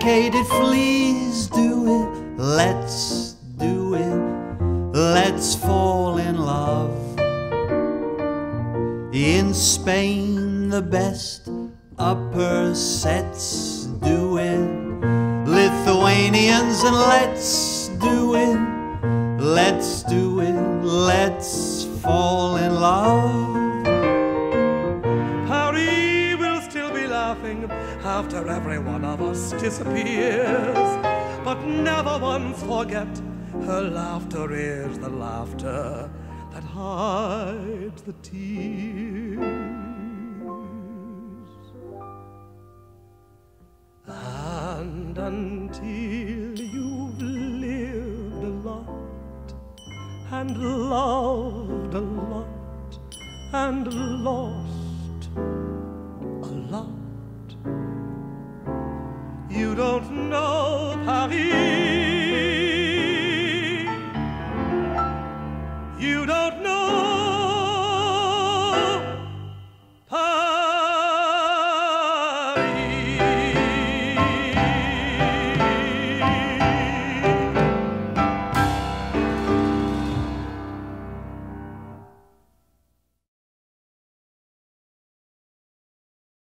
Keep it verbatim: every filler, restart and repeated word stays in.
domesticated fleas do it. Let's do it. Let's fall in love. In Spain, the best upper sets do it. Lithuanians, and let's do it. Let's do it. Let's fall in love. Paris will still be laughing after every one of us disappears, but never once forget her laughter is the laughter that hides the tears. And until you've lived a lot and loved a lot and lost a lot, you don't know Paris. You don't know